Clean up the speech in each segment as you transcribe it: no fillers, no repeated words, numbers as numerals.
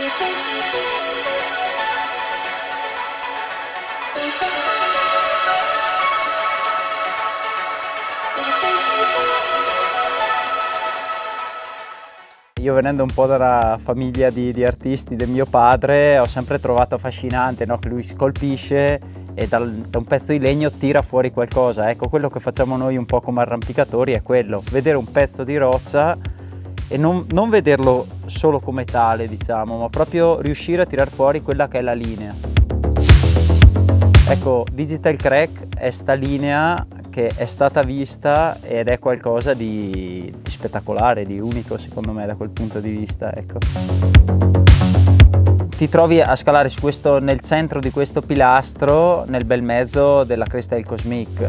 Io venendo un po' dalla famiglia di artisti del mio padre ho sempre trovato affascinante, no? Che lui scolpisce e da un pezzo di legno tira fuori qualcosa. Ecco, quello che facciamo noi un po' come arrampicatori è quello, vedere un pezzo di roccia e non vederlo solo come tale, diciamo, ma proprio riuscire a tirar fuori quella che è la linea. Ecco, Digital Crack è sta linea che è stata vista ed è qualcosa di spettacolare, di unico secondo me da quel punto di vista, ecco. Ti trovi a scalare nel centro di questo pilastro, nel bel mezzo della cresta del Cosmiques.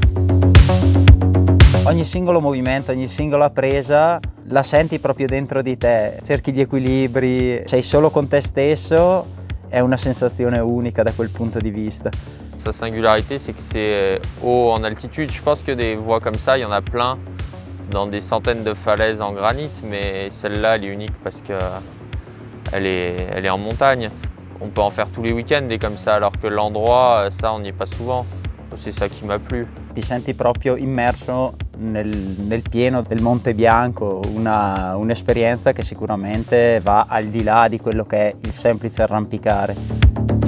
Ogni singolo movimento, ogni singola presa la senti proprio dentro di te, cerchi gli equilibri, sei solo con te stesso, è una sensazione unica da quel punto di vista. Sa singularité, c'est que c'est haut en altitude. Je pense que des voies comme ça, il y en a plein dans des centaines de falaises en granit, mais celle-là, elle est unique parce qu'elle est en montagne. On peut en faire tous les week-ends des comme ça, alors que l'endroit, ça, on n'y est pas souvent. C'est ça qui m'a plu. Ti senti proprio immerso nel pieno del Monte Bianco, un'esperienza che sicuramente va al di là di quello che è il semplice arrampicare.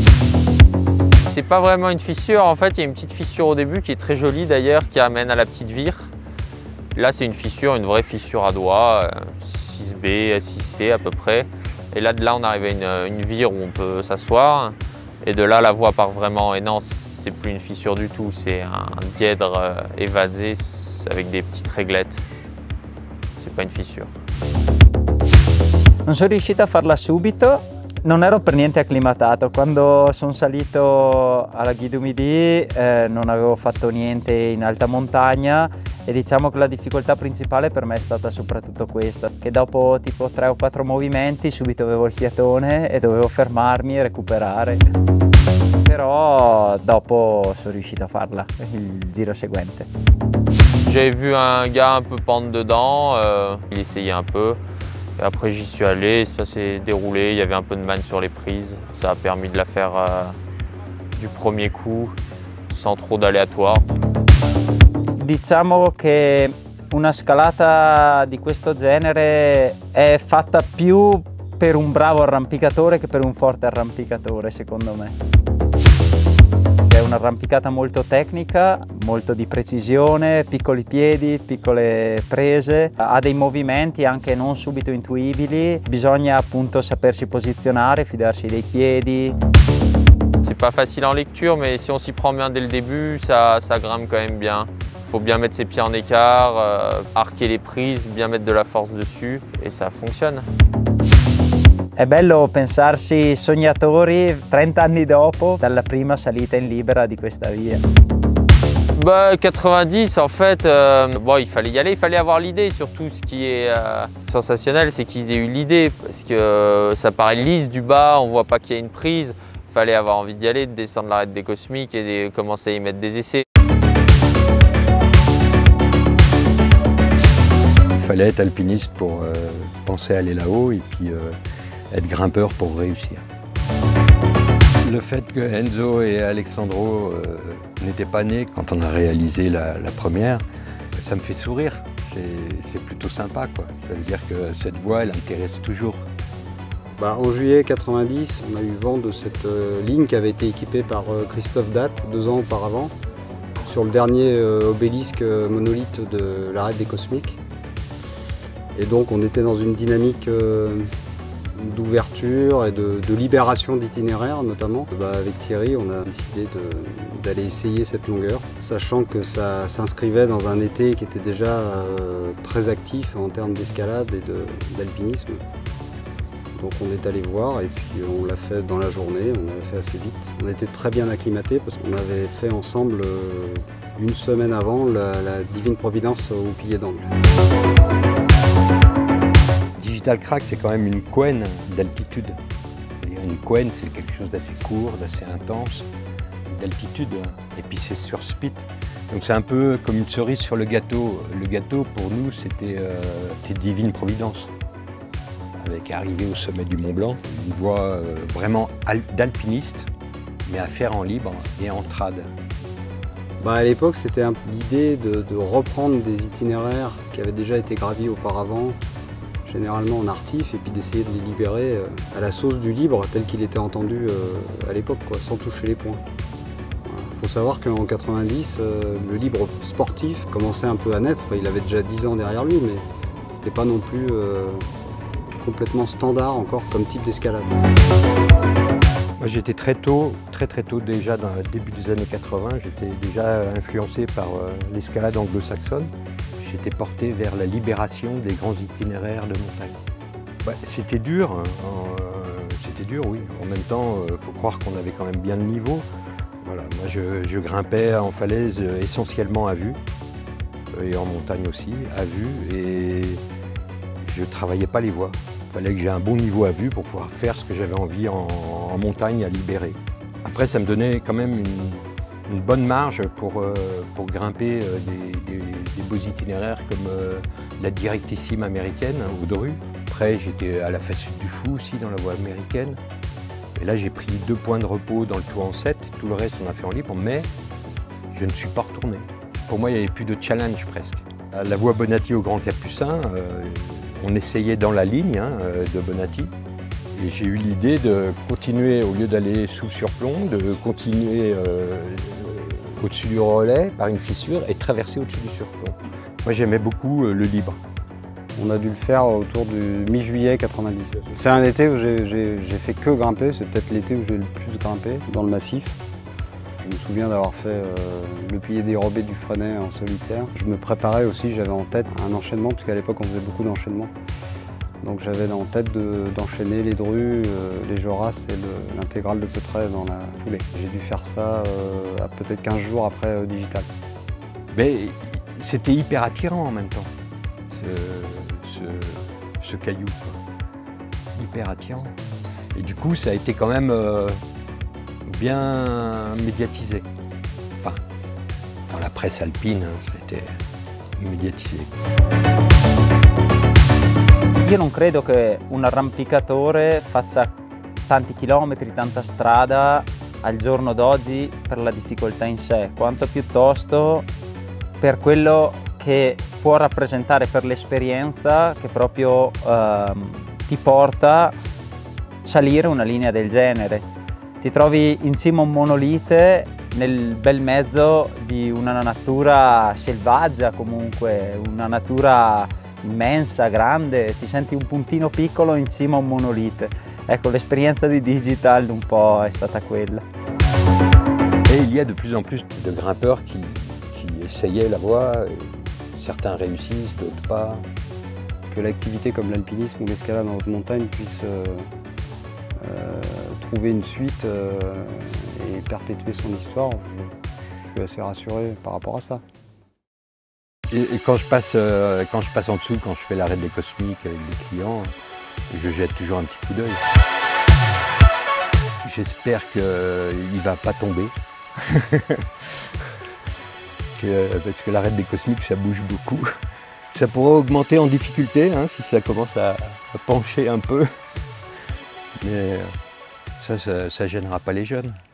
C'est pas vraiment une fissure, en fait il y a une petite fissure au début qui est très jolie d'ailleurs, qui amène à la petite vire. Là c'est une fissure, une vraie fissure à doigts, 6B, 6C à peu près. Et là de là on arrive à une vire où on peut s'asseoir. Et de là la voie part vraiment, et non c'est plus une fissure du tout, c'est un dièdre évasé avec des petites réglettes. C'est pas une fissure. Non sono riuscito a farla subito. Non ero per niente acclimatato, quando sono salito alla Guide du Midi non avevo fatto niente in alta montagna e diciamo che la difficoltà principale per me è stata soprattutto questa, che dopo tipo 3 o 4 movimenti subito avevo il fiatone e dovevo fermarmi e recuperare. Però dopo sono riuscito a farla, il giro seguente. J'avais vu un gars un peu pendre dedans, il essayait un peu. Et après j'y suis allé, ça s'est déroulé, il y avait un peu de manne sur les prises. Ça a permis de la faire du premier coup, sans trop d'aléatoire. Diciamo che una scalata di questo genere è fatta più per un bravo arrampicatore che per un forte arrampicatore, secondo me. È un'arrampicata molto tecnica, molto di precisione, piccoli piedi, piccole prese, ha dei movimenti anche non subito intuibili, bisogna appunto sapersi posizionare, fidarsi dei piedi. C'est pas facile en lecture, mais si on s'y prend bien dès le début, ça grimpe quand même bien. Il faut bien mettre ses pieds en écart, arquer les prises, bien mettre de la force dessus et ça fonctionne. È bello pensarsi sognatori 30 anni dopo dalla prima salita in libera di questa via. Bah, 90 en fait, bon, il fallait y aller, il fallait avoir l'idée. Surtout ce qui est sensationnel, c'est qu'ils aient eu l'idée parce que ça paraît lisse du bas, on voit pas qu'il y a une prise. Il fallait avoir envie d'y aller, de descendre l'arête des Cosmiques et de commencer à y mettre des essais. Il fallait être alpiniste pour penser à aller là-haut et puis être grimpeur pour réussir. Le fait que Enzo et Alessandro n'étaient pas nés quand on a réalisé la première, ça me fait sourire. C'est plutôt sympa, quoi. Ça veut dire que cette voie, elle intéresse toujours. En juillet 90, on a eu vent de cette ligne qui avait été équipée par Christophe Datt 2 ans auparavant, sur le dernier obélisque monolithe de l'Arete des Cosmiques. Et donc on était dans une dynamique d'ouverture et de libération d'itinéraires notamment. Avec Thierry, on a décidé d'aller essayer cette longueur, sachant que ça s'inscrivait dans un été qui était déjà très actif en termes d'escalade et d'alpinisme. Donc on est allé voir et puis on l'a fait dans la journée, on l'a fait assez vite. On était très bien acclimatés parce qu'on avait fait ensemble une semaine avant la Divine Providence au Pilier d'Angle. Digital Crack, c'est quand même une couenne d'altitude. C'est-à-dire une couenne, c'est quelque chose d'assez court, d'assez intense, d'altitude. Et puis c'est sur spit. Donc c'est un peu comme une cerise sur le gâteau. Le gâteau, pour nous, c'était Divine Providence. avec arrivé au sommet du Mont Blanc. Une voie vraiment d'alpiniste, mais à faire en libre et en trad. À l'époque, c'était l'idée de reprendre des itinéraires qui avaient déjà été gravis auparavant, généralement en artif, et puis d'essayer de les libérer à la sauce du libre tel qu'il était entendu à l'époque, sans toucher les points. Il faut savoir qu'en 90, le libre sportif commençait un peu à naître. Enfin, il avait déjà 10 ans derrière lui, mais c'était pas non plus complètement standard encore comme type d'escalade. Moi j'étais très tôt déjà dans le début des années 80, j'étais déjà influencé par l'escalade anglo-saxonne. J'étais porté vers la libération des grands itinéraires de montagne. C'était dur, hein. C'était dur, oui. En même temps, il faut croire qu'on avait quand même bien le niveau. Voilà, moi je grimpais en falaise essentiellement à vue, et en montagne aussi, à vue, et je ne travaillais pas les voies. Il fallait que j'ai un bon niveau à vue pour pouvoir faire ce que j'avais envie en montagne à libérer. Après, ça me donnait quand même une bonne marge pour grimper des beaux itinéraires comme la directissime américaine, Oddo. Après, j'étais à la face sud du Fou aussi, dans la voie américaine. Et là, j'ai pris 2 points de repos dans le tour en 7. Tout le reste, on a fait en libre, mais je ne suis pas retourné. Pour moi, il n'y avait plus de challenge presque. À la voie Bonatti au Grand Capucin, on essayait dans la ligne de Bonatti. Et j'ai eu l'idée de continuer, au lieu d'aller sous surplomb, de continuer au-dessus du relais par une fissure et traverser au-dessus du surplomb. Moi, j'aimais beaucoup le libre. On a dû le faire autour du mi-juillet 90. C'est un été où j'ai fait que grimper, c'est peut-être l'été où j'ai le plus grimpé dans le massif. Je me souviens d'avoir fait le pilier dérobé du Freinet en solitaire. Je me préparais aussi, j'avais en tête un enchaînement, parce qu'à l'époque on faisait beaucoup d'enchaînements. Donc j'avais en tête d'enchaîner les Drues, les Joras et l'intégrale de Peutret dans la foulée. J'ai dû faire ça peut-être 15 jours après Digital. Mais c'était hyper attirant en même temps. Ce caillou, hyper attirant. Et du coup, ça a été quand même bien médiatisé. Enfin, dans la presse alpine, ça a été médiatisé. Io non credo che un arrampicatore faccia tanti chilometri, tanta strada al giorno d'oggi per la difficoltà in sé, quanto piuttosto per quello che può rappresentare, per l'esperienza che proprio ti porta a salire una linea del genere. Ti trovi in cima a un monolite nel bel mezzo di una natura selvaggia, comunque una natura immensa, grande, ti senti un puntino piccolo in cima a un monolite. Ecco, l'esperienza di Digital un po' è stata quella. Et il y a de plus en plus de grimpeurs qui essayaient la voie. Certains réussissent, d'autres pas. Que l'activité comme l'alpinisme ou l'escalade en haute montagne puisse trouver une suite et perpétuer son histoire, je suis assez rassuré par rapport à ça. Et quand je passe en dessous, quand je fais l'arête des Cosmiques avec des clients, je jette toujours un petit coup d'œil. J'espère qu'il ne va pas tomber. Parce que l'arête des Cosmiques, ça bouge beaucoup. Ça pourrait augmenter en difficulté si ça commence à pencher un peu. Mais ça gênera pas les jeunes.